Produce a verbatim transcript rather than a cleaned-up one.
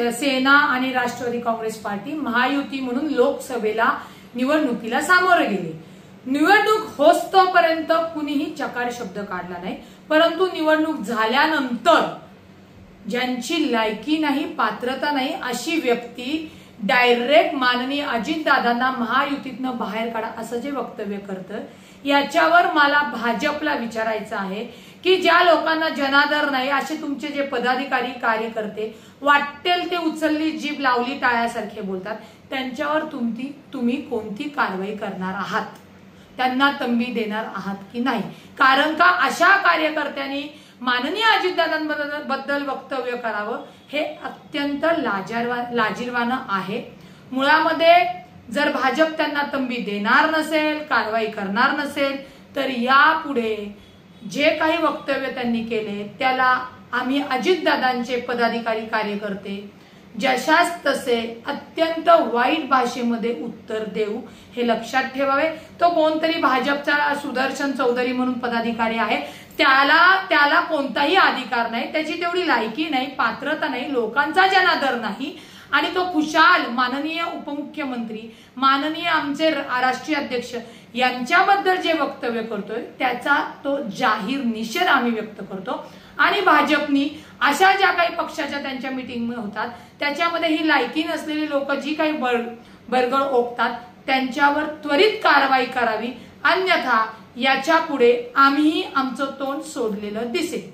सेना आणि राष्ट्रवादी काँग्रेस पार्टी महायुती म्हणून लोकसभेला निवडणुकीला सामोरे गेले। निवडणूक होस्तोपर्यंत कुणीही चकार शब्द काढला नाही, परंतु निवडणूक झाल्यानंतर ज्यांची लायकी नाही, पात्रता नाही अशी व्यक्ती डायरेक्ट माननीय अजितदादांना महायुतीतनं बाहेर काढा असं जे वक्तव्य करतं, याच्यावर मला भाजपला विचारायचं आहे की ज्या लोकांना जनादर नाही असे तुमचे जे पदाधिकारी कार्यकर्ते वाटेल ते उचलली जीभ लावली टाळ्यासारखे बोलतात, त्यांच्यावर तुम्ही तुम्ही कोणती कारवाई करणार आहात, त्यांना तंबी देणार आहात की नाही? कारण का अशा कार्यकर्त्यांनी माननीय अजितदादांबद्दल वक्तव्य करावं हे अत्यंत लाजिरवाणं आहे। मुळामध्ये जर भाजप त्यांना तंबी देणार नसेल, कारवाई करणार नसेल, तर यापुढे जे काही वक्तव्य त्यांनी केले त्याला आम्ही अजितदादांचे पदाधिकारी कार्यकर्ते जशास तसे अत्यंत वाईट भाषेमध्ये उत्तर देऊ हे लक्षात ठेवावे। तो कोणतरी भाजपचा सुदर्शन चौधरी म्हणून पदाधिकारी आहे, त्याला त्याला कोणताही अधिकार नाही, त्याची तेवढी लायकी नाही, पात्रता नाही, लोकांचा जनादर नाही आणि तो खुशाल माननीय उपमुख्यमंत्री, माननीय आमचे राष्ट्रीय अध्यक्ष यांच्याबद्दल जे वक्तव्य करतोय त्याचा तो जाहीर निषेध आम्ही व्यक्त करतो। आणि भाजपनी अशा ज्या काही पक्षाच्या त्यांच्या मीटिंग होतात त्याच्यामध्ये ही लायकी नसलेली लोक जी काही बरगळ ओकतात त्यांच्यावर त्वरित कारवाई करावी, अन्यथा याच्या पुढे आम्ही आमचं तोंड सोडलेलं दिसेल।